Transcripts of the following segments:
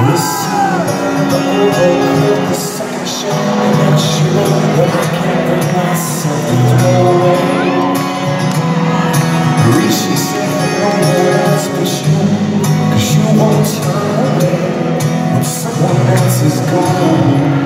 Listen, the overcoat, the second show, and you that I can't bring myself to throw away. She said no one else but you, 'cause you won't turn away when someone else is gone.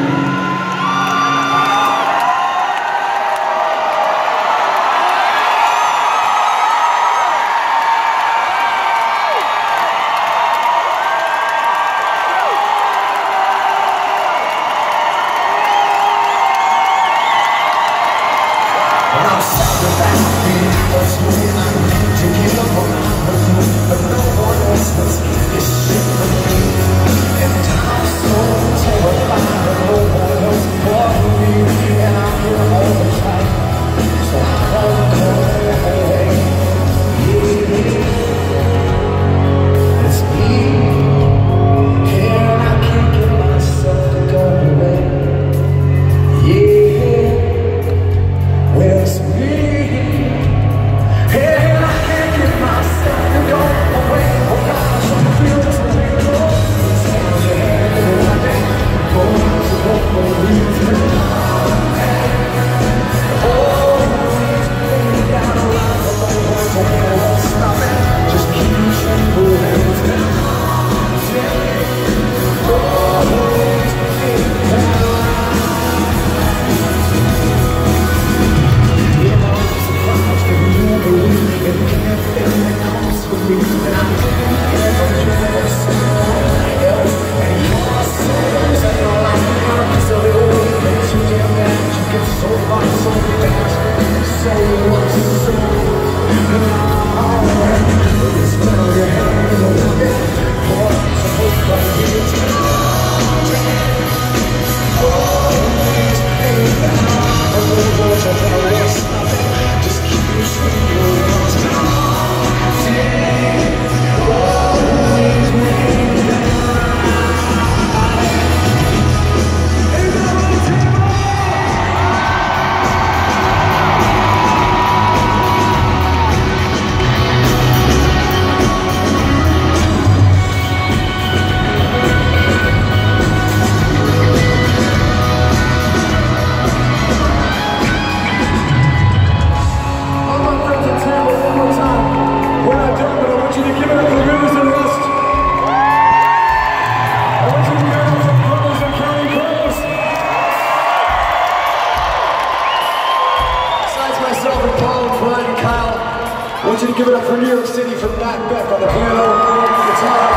I want you to give it up for New York City for Matt Beck on the piano, guitar.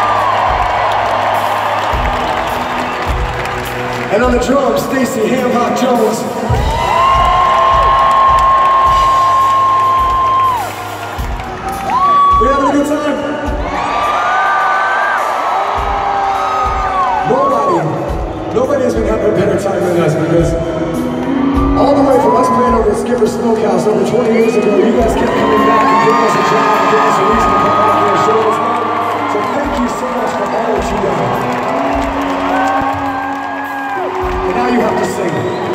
And on the drums, Stacy Hamlock Jones. We having a good time? Nobody has been having a better time than us, because all the way from us playing over at Skipper's Smokehouse over 20 years ago, you guys kept coming back and giving us a job and giving us a reason to come back here and show us love. So thank you so much for all that you done. And now you have to sing.